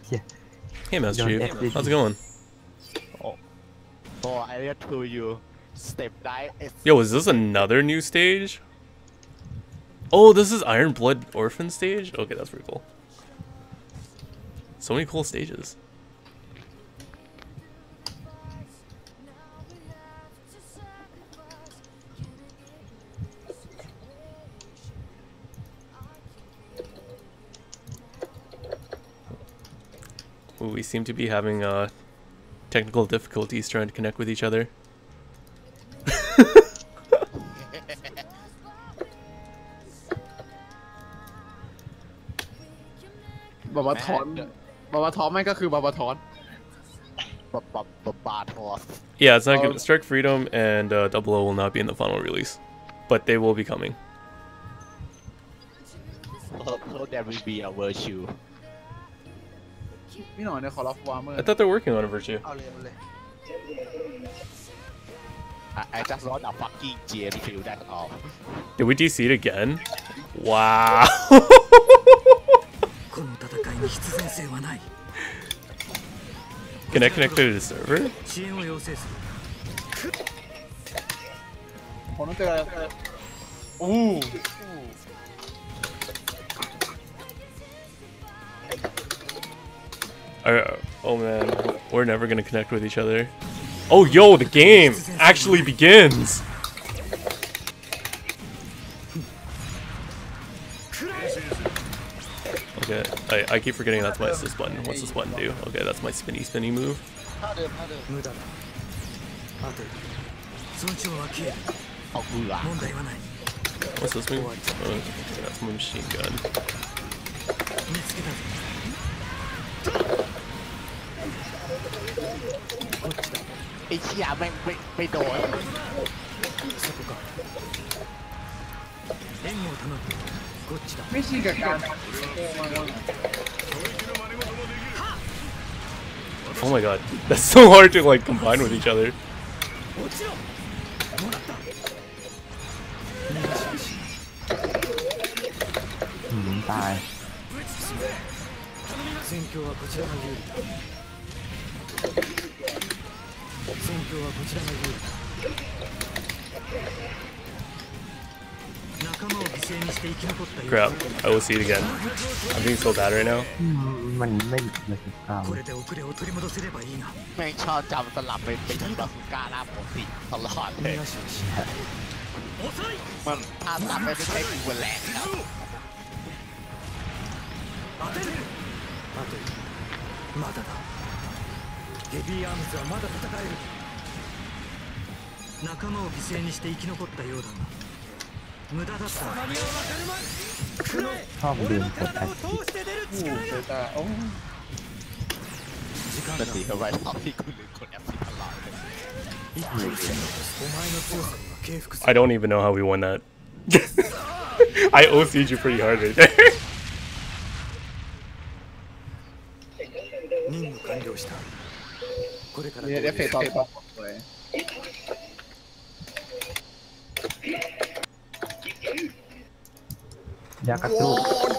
Yeah. Hey, Master Chief. How's it going? Oh, I to you. Step 9. Yo, is this another new stage? Oh, this is Iron Blood Orphan stage? Okay, that's pretty cool. So many cool stages. Ooh, we seem to be having technical difficulties trying to connect with each other. Yeah, it's not good. Strike Freedom and Double O will not be in the final release, but they will be coming. So there will be a virtue. I thought they're working on a Virtue. I just want a fucking GM feel, that's all. Did we DC it again? Wow. Can I connect to the server? Ooh. Oh man, we're never gonna connect with each other. Oh yo, the game actually begins! Okay, I keep forgetting that's my assist button. What's this button do? Okay, that's my spinny move. What's this move? Oh, that's my machine gun. Oh my god, that's so hard to like combine with each other. Bye. Crap, I will see it again. I'm being so bad right now. มันไม่เลยครับแม่งชอบจำสลับเป็นบาซูก้าหน้าปกติตลอดเลยมันถ้าสลับไปไม่ใช่กูแหลกแล้ว Heavyarms はまだ戦える。仲間を犠牲にして生き残ったようだが、無駄だった。 ชอบลืมกดแอดทินั่นสิเขาไว้ทำที่คุณลืมกดแอปตลอดเลย I don't even know how we won that. I OC'd you pretty hard right there. 任務完了した。これからเดี๋ยวเฟซต่อเลยยากระตุก